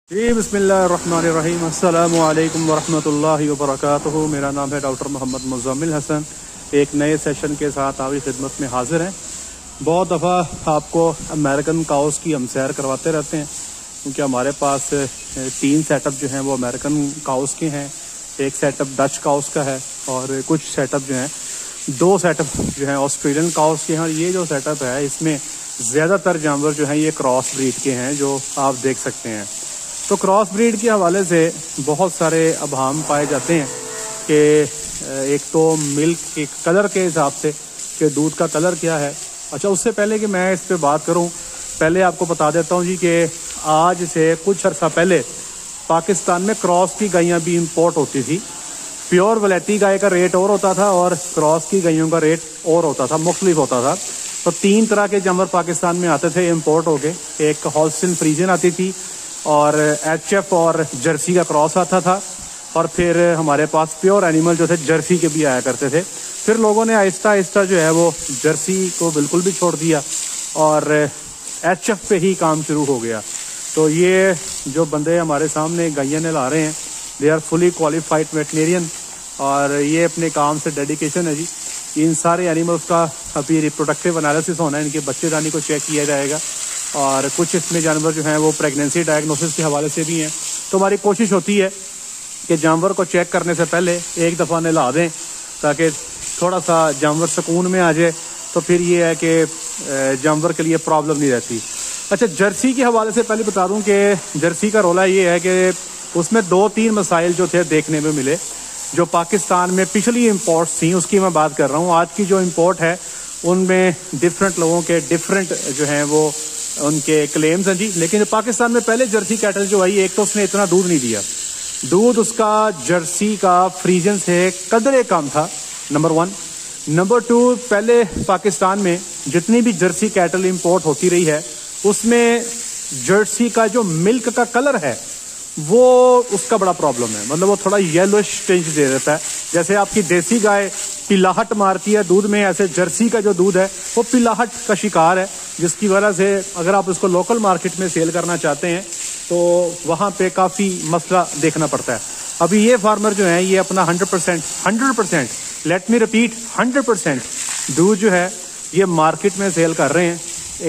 जी बिस्मिल्लाहिर्रहमानिर्रहीम अस्सलामु अलैकुम वरहमतुल्लाहि वबरकातुहू। मेरा नाम है डॉक्टर मोहम्मद मुज़म्मिल हसन। एक नए सेशन के साथ आपकी खिदमत में हाजिर हैं। बहुत दफ़ा आपको अमेरिकन काउस की हम सैर करवाते रहते हैं, क्योंकि हमारे पास 3 सेटअप जो हैं वो अमेरिकन काउस के हैं, एक सेटअप डच काउस का है और कुछ सेटअप जो हैं 2 सेटअप जो हैं ऑस्ट्रेलियन काउस के हैं। ये जो सेटअप है इसमें ज़्यादातर जानवर जो हैं ये क्रॉस ब्रीड के हैं, जो आप देख सकते हैं। तो क्रॉस ब्रीड के हवाले से बहुत सारे अभाम पाए जाते हैं कि एक तो मिल्क के कलर के हिसाब से कि दूध का कलर क्या है। अच्छा, उससे पहले कि मैं इस पे बात करूं, पहले आपको बता देता हूं जी कि आज से कुछ अर्सा पहले पाकिस्तान में क्रॉस की गायें भी इंपोर्ट होती थी। प्योर वैरायटी गाय का रेट और होता था और क्रॉस की गायों का रेट और होता था, मुख्तलिफ होता था। तो 3 तरह के जानवर पाकिस्तान में आते थे इम्पोर्ट होके। एक हॉल्स्टीन फ्रीजियन आती थी और HF और जर्सी का क्रॉस आता था, और फिर हमारे पास प्योर एनिमल जो थे जर्सी के भी आया करते थे। फिर लोगों ने आहिस्ता आहिस्ता जो है वो जर्सी को बिल्कुल भी छोड़ दिया और HF पे ही काम शुरू हो गया। तो ये जो बंदे हमारे सामने गायें ने ला रहे हैं, they are fully qualified veterinarian और ये अपने काम से डेडिकेशन है जी। इन सारे एनिमल्स का अभी रिप्रोडक्टिव एनालिसिस होना है, इनके बच्चेदानी को चेक किया जाएगा और कुछ इसमें जानवर जो हैं वो प्रेगनेंसी डायग्नोसिस के हवाले से भी हैं। तो हमारी कोशिश होती है कि जानवर को चेक करने से पहले एक दफ़ा नहला दें ताकि थोड़ा सा जानवर सुकून में आ जाए। तो फिर ये है कि जानवर के लिए प्रॉब्लम नहीं रहती। अच्छा, जर्सी के हवाले से पहले बता दूं कि जर्सी का रोला ये है कि उसमें 2-3 मसाइल जो थे देखने में मिले। जो पाकिस्तान में पिछली इम्पोर्ट्स थी उसकी मैं बात कर रहा हूँ। आज की जो इम्पोर्ट है उनमें डिफरेंट लोगों के डिफरेंट जो हैं वो उनके क्लेम्स हैं जी। लेकिन पाकिस्तान में पहले जर्सी कैटल जो आई, एक तो उसने इतना दूध नहीं दिया, दूध उसका जर्सी का फ्रीजन से कदरे कम था, नंबर 1। नंबर 2, पहले पाकिस्तान में जितनी भी जर्सी कैटल इंपोर्ट होती रही है उसमें जर्सी का जो मिल्क का कलर है वो उसका बड़ा प्रॉब्लम है। मतलब वो थोड़ा येलोइश टिंज दे देता है। जैसे आपकी देसी गाय पिलाहट मारती है दूध में, ऐसे जर्सी का जो दूध है वो पिलाहट का शिकार है, जिसकी वजह से अगर आप उसको लोकल मार्केट में सेल करना चाहते हैं तो वहाँ पे काफ़ी मसला देखना पड़ता है। अभी ये फार्मर जो है ये अपना 100% लेट मी रिपीट 100% दूध जो है ये मार्केट में सेल कर रहे हैं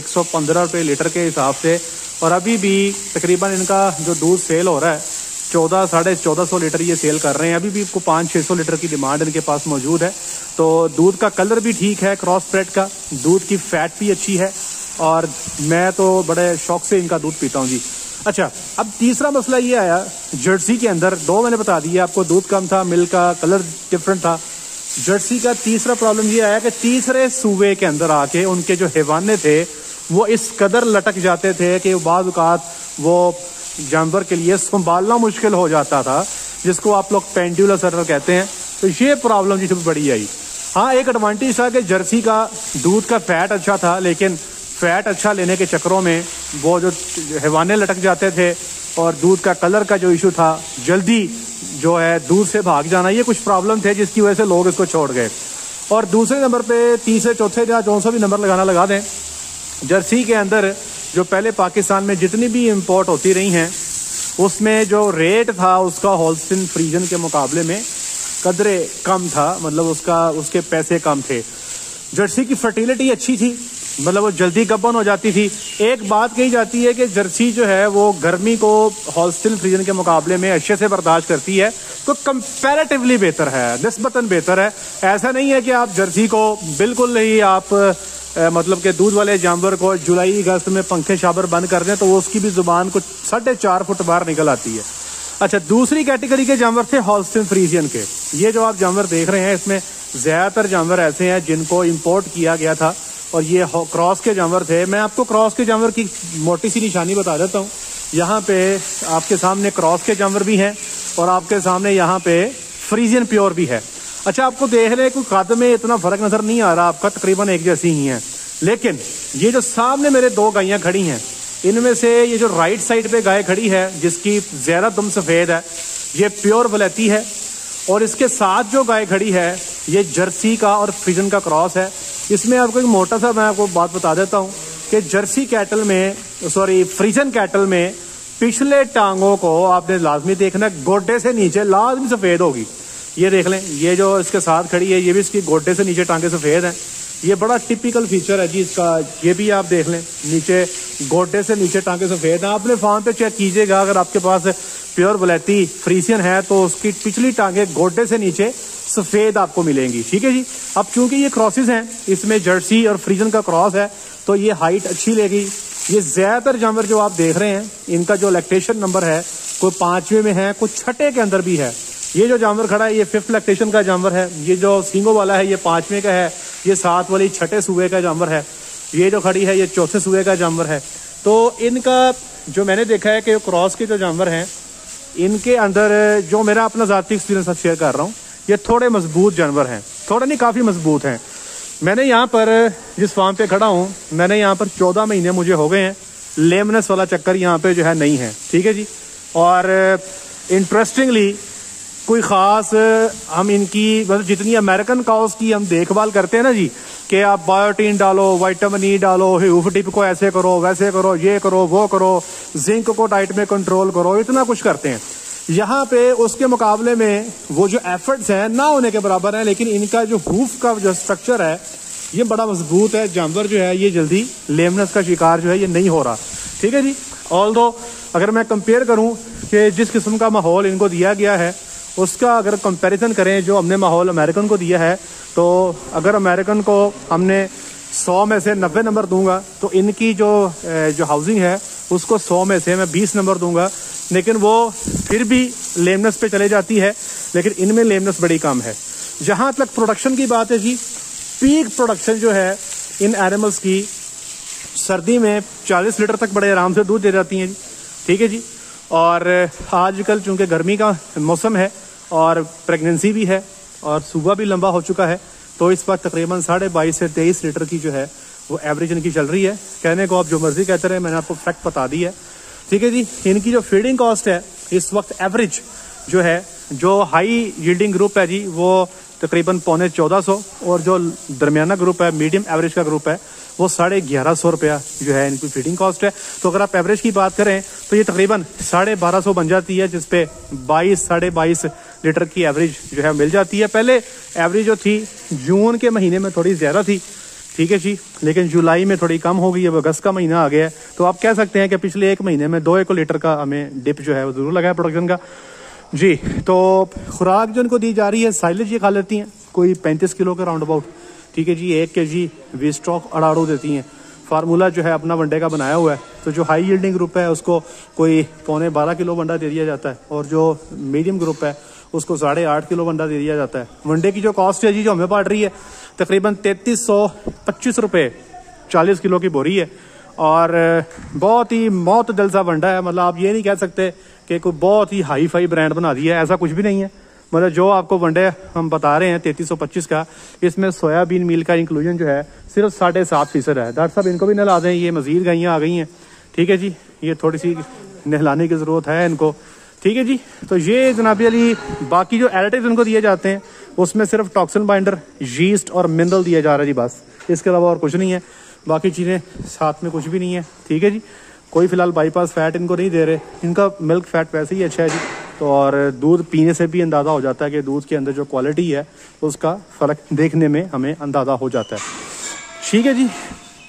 115 रुपये लीटर के हिसाब से। और अभी भी तकरीबन इनका जो दूध सेल हो रहा है 1400-1450 लीटर ये सेल कर रहे हैं। अभी भी 500-600 लीटर की डिमांड इनके पास मौजूद है। तो दूध का कलर भी ठीक है क्रॉस ब्रेड का, दूध की फैट भी अच्छी है और मैं तो बड़े शौक से इनका दूध पीता हूँ जी। अच्छा, अब तीसरा मसला ये आया जर्सी के अंदर। 2 मैंने बता दिया आपको, दूध कम था, मिल्क का कलर डिफरेंट था। जर्सी का तीसरा प्रॉब्लम ये आया कि तीसरे सूबे के अंदर आके उनके जो हैवाने थे वो इस कदर लटक जाते थे कि बाद औक़ात वो जानवर के लिए संभालना मुश्किल हो जाता था, जिसको आप लोग पेंडुलस एरर कहते हैं। तो ये प्रॉब्लम जिसमें बड़ी आई। हाँ, एक एडवांटेज था कि जर्सी का दूध का फैट अच्छा था, लेकिन फैट अच्छा लेने के चक्करों में वो जो हैवाने लटक जाते थे और दूध का कलर का जो इशू था, जल्दी जो है दूध से भाग जाना, ये कुछ प्रॉब्लम थे जिसकी वजह से लोग इसको छोड़ गए। और दूसरे नंबर पे, तीसरे चौथे या जो सा भी नंबर लगाना लगा दें, जर्सी के अंदर जो पहले पाकिस्तान में जितनी भी इंपोर्ट होती रही हैं उसमें जो रेट था उसका हॉल्स्टीन फ्रीजन के मुकाबले में कदरे कम था। मतलब उसके पैसे कम थे। जर्सी की फर्टिलिटी अच्छी थी, मतलब वो जल्दी गब्बन हो जाती थी। एक बात कही जाती है कि जर्सी जो है वो गर्मी को हॉल्स्टीन फ्रीजन के मुकाबले में अच्छे से बर्दाश्त करती है, तो कंपैरेटिवली बेहतर है, निस्बतन बेहतर है। ऐसा नहीं है कि आप जर्सी को बिल्कुल ही आप मतलब कि दूध वाले जानवर को जुलाई अगस्त में पंखे शावर बंद कर दें तो वो उसकी भी जुबान को 4.5 फुट बाहर निकल आती है। अच्छा, दूसरी कैटेगरी के जानवर थे हॉल्स्टीन फ्रीजियन के। ये जो आप जानवर देख रहे हैं इसमें ज़्यादातर जानवर ऐसे हैं जिनको इम्पोर्ट किया गया था और ये क्रॉस के जानवर थे। मैं आपको क्रॉस के जानवर की मोटी सी निशानी बता देता हूँ। यहाँ पे आपके सामने क्रॉस के जानवर भी हैं और आपके सामने यहाँ पे फ्रीजियन प्योर भी है। अच्छा, आपको देख रहे कोई कद में इतना फर्क नजर नहीं आ रहा, आपका तकरीबन एक जैसी ही है। लेकिन ये जो सामने मेरे 2 गायें खड़ी हैं, इनमें से ये जो राइट साइड पे गाय खड़ी है जिसकी ज़्यादा दुम सफ़ेद है, ये प्योर वलैती है। और इसके साथ जो गाय खड़ी है ये जर्सी का और फ्रीजन का क्रॉस है। इसमें आपको एक मोटा सा मैं आपको बात बता देता हूँ कि जर्सी कैटल में फ्रीजन कैटल में पिछले टांगों को आपने लाजमी देखना, गोड्डे से नीचे लाजमी सफ़ेद होगी। ये देख लें, ये जो इसके साथ खड़ी है ये भी इसकी गोड्डे से नीचे टांगे सफ़ेद हैं। ये बड़ा टिपिकल फीचर है जी इसका। ये भी आप देख लें, नीचे गोड्डे से नीचे टांगे सफ़ेद हैं। आपने फार्म पे चेक कीजिएगा, अगर आपके पास प्योर वलैती फ्रीसियन है तो उसकी पिछली टांगे गोड्डे से नीचे सफ़ेद आपको मिलेंगी। ठीक है जी। अब चूंकि ये क्रॉसेस हैं, इसमें जर्सी और फ्रीजन का क्रॉस है, तो ये हाइट अच्छी लेगी। ये ज़्यादातर जानवर जो आप देख रहे हैं इनका जो लैक्टेशन नंबर है कोई 5वें में है, कुछ 6ठे के अंदर भी है। ये जो जानवर खड़ा है ये 5th लैक्टेशन का जानवर है। ये जो सींगों वाला है ये 5वें का है। ये 7 वाली 6ठे सूबे का जानवर है। ये जो खड़ी है ये 4थे सूबे का जानवर है। तो इनका जो मैंने देखा है कि क्रॉस के जो जानवर हैं इनके अंदर जो मेरा अपना ज़ाती एक्सपीरियंस शेयर कर रहा हूँ, ये थोड़े मजबूत जानवर हैं। थोड़े नहीं, काफ़ी मजबूत हैं। मैंने यहाँ पर जिस फार्म पे खड़ा हूँ, मैंने यहाँ पर 14 महीने मुझे हो गए हैं। लेमनेस वाला चक्कर यहाँ पे जो है नहीं है। ठीक है जी। और इंटरेस्टिंगली कोई ख़ास हम इनकी मतलब जितनी अमेरिकन काउस की हम देखभाल करते हैं ना जी, कि आप बायोटीन डालो, विटामिन ई डालो, ह्यूफ टिप को ऐसे करो वैसे करो, ये करो वो करो, जिंक को डाइट में कंट्रोल करो, इतना कुछ करते हैं। यहाँ पे उसके मुकाबले में वो जो एफर्ट्स हैं ना होने के बराबर हैं। लेकिन इनका जो हूफ का जो स्ट्रक्चर है ये बड़ा मजबूत है। जानवर जो है ये जल्दी लेमनेस का शिकार जो है ये नहीं हो रहा। ठीक है जी। ऑल्दो अगर मैं कंपेयर करूँ कि जिस किस्म का माहौल इनको दिया गया है उसका अगर कंपैरिजन करें जो हमने माहौल अमेरिकन को दिया है, तो अगर अमेरिकन को हमने 100 में से 90 नंबर दूंगा तो इनकी जो हाउसिंग है उसको 100 में से मैं 20 नंबर दूंगा। लेकिन वो फिर भी लेमनेस पे चले जाती है, लेकिन इनमें लेमनेस बड़ी कम है। जहाँ तक प्रोडक्शन की बात है जी, पीक प्रोडक्शन जो है इन एनिमल्स की सर्दी में 40 लीटर तक बड़े आराम से दूध दे जाती हैं जी। ठीक है जी। और आजकल चूँकि गर्मी का मौसम है और प्रेगनेंसी भी है और सुबह भी लंबा हो चुका है, तो इस वक्त तकरीबन 22.5 से 23 लीटर की जो है वो एवरेज इनकी चल रही है। कहने को आप जो मर्जी कहते रहे, मैंने आपको फैक्ट बता दी है। ठीक है जी। इनकी जो फीडिंग कॉस्ट है इस वक्त एवरेज जो है, जो हाई यील्डिंग ग्रुप है जी वो तकरीबन 1450, और जो दरमियाना ग्रुप है, मीडियम एवरेज का ग्रुप है, वो 1150 रुपया जो है इनकी फीडिंग कॉस्ट है। तो अगर आप एवरेज की बात करें तो ये तकरीबन 1250 बन जाती है, जिसपे 22-22.5 लीटर की एवरेज जो है मिल जाती है। पहले एवरेज जो थी जून के महीने में थोड़ी ज़्यादा थी। ठीक है जी। लेकिन जुलाई में थोड़ी कम हो गई है, अगस्त का महीना आ गया है, तो आप कह सकते हैं कि पिछले 1 महीने में 2 लीटर का हमें डिप जो है वो ज़रूर लगा है प्रोडक्शन का जी। तो खुराक जो इनको दी जा रही है, साइलेज ये खा लेती हैं कोई 35 किलो के राउंड अबाउट। ठीक है जी। 1 kg वी स्टॉक अड़ाड़ू देती हैं। फार्मूला जो है अपना वनडे का बनाया हुआ है, तो जो हाई यील्डिंग ग्रुप है उसको कोई 12.25 किलो वंडा दे दिया जाता है, और जो मीडियम ग्रुप है उसको 8.5 किलो वंडा दे दिया जाता है। वनडे की जो कॉस्ट है जी जो हमें पड़ रही है तकरीबन 3325 रुपये 40 किलो की बोरी है। और बहुत ही मौतदल सा वंडा है। मतलब आप ये नहीं कह सकते कि कोई बहुत ही हाई फाई ब्रांड बना दिया है, ऐसा कुछ भी नहीं है। मतलब जो आपको वनडे हम बता रहे हैं 3325 का, इसमें सोयाबीन मील का इंक्लूजन जो है सिर्फ 7.5% है। डॉक्टर साहब इनको भी नहला दें, ये मजीद गाइयाँ आ गई हैं। ठीक है जी। ये थोड़ी सी नहलाने की ज़रूरत है इनको। ठीक है जी। तो ये जनाबी अली बाकी जो एडिटिव्स इनको दिए जाते हैं उसमें सिर्फ टॉक्सिन बाइंडर, यीस्ट और मिनरल दिया जा रहा है जी, बस। इसके अलावा और कुछ नहीं है। बाकी चीज़ें साथ में कुछ भी नहीं है। ठीक है जी। कोई फिलहाल बाईपास फैट इनको नहीं दे रहे। इनका मिल्क फैट वैसे ही अच्छा है जी। तो और दूध पीने से भी अंदाज़ा हो जाता है कि दूध के अंदर जो क्वालिटी है उसका फ़र्क देखने में हमें अंदाज़ा हो जाता है। ठीक है जी।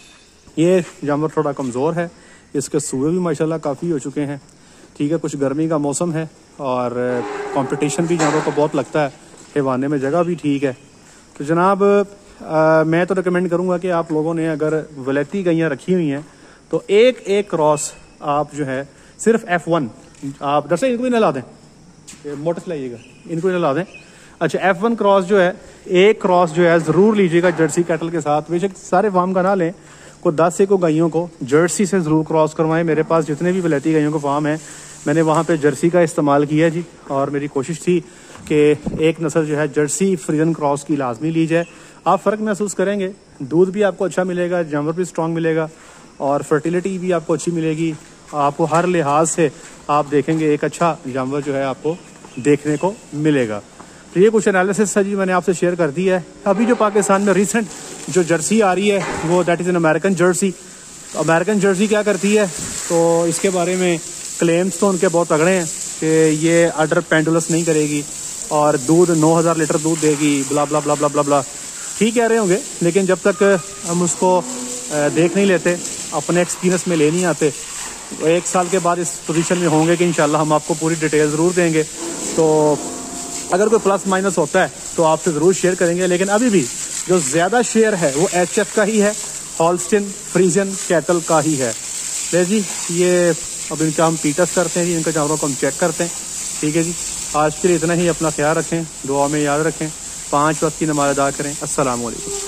ये जानवर थोड़ा कमज़ोर है, इसके सूए भी माशाल्लाह काफ़ी हो चुके हैं। ठीक है। कुछ गर्मी का मौसम है और कंपटीशन भी जानवरों को बहुत लगता है, हिवाने में जगह भी ठीक है। तो जनाब मैं तो रिकमेंड करूँगा कि आप लोगों ने अगर वलैती गैयाँ रखी हुई हैं तो एक क्रॉस आप जो है सिर्फ F1 आप दरअसल इनको भी नहला दें, मोटर चलाइएगा, इनको भी नहला दें। अच्छा, F1 क्रॉस जो है, एक क्रॉस जो है ज़रूर लीजिएगा जर्सी कैटल के साथ। बेशक सारे फार्म का ना लें, को 10 से को गायों को जर्सी से ज़रूर क्रॉस करवाएं। मेरे पास जितने भी वलैती गायों के फार्म हैं मैंने वहाँ पे जर्सी का इस्तेमाल किया जी, और मेरी कोशिश थी कि एक नस्ल जो है जर्सी फ्रीजन क्रॉस की लाजमी ली जाए। आप फ़र्क महसूस करेंगे, दूध भी आपको अच्छा मिलेगा, जानवर भी स्ट्रॉन्ग मिलेगा और फर्टिलिटी भी आपको अच्छी मिलेगी। आपको हर लिहाज से आप देखेंगे एक अच्छा जानवर जो है आपको देखने को मिलेगा। तो ये कुछ एनालिसिस है जी, मैंने आपसे शेयर कर दी है। अभी जो पाकिस्तान में रिसेंट जो जर्सी आ रही है वो that is an American jersey. American jersey क्या करती है, तो इसके बारे में क्लेम्स तो उनके बहुत तगड़े हैं कि ये अडर पेंडुलस नहीं करेगी और दूध 9000 लीटर दूध देगी, ब्ला ब्ला ब्ला ब्ला ब्ला ब्ला। ठीक कह रहे होंगे, लेकिन जब तक हम उसको देख नहीं लेते, अपने एक्सपीरियंस में ले नहीं आते, 1 साल के बाद इस पोजीशन में होंगे कि इंशाल्लाह हम आपको पूरी डिटेल ज़रूर देंगे। तो अगर कोई प्लस माइनस होता है तो आपसे ज़रूर शेयर करेंगे, लेकिन अभी भी जो ज़्यादा शेयर है वो HF का ही है, हॉल्स्टिन फ्रीजियन कैटल का ही है। ले जी, ये अब इनका हम पीटस करते हैं जी, इनका जानवरों को हम चेक करते हैं। ठीक है जी, आज के लिए इतना ही। अपना ख्याल रखें, दुआ में याद रखें, 5 वक्त की नमाज़ अदा करें। अस्सलाम वालेकुम।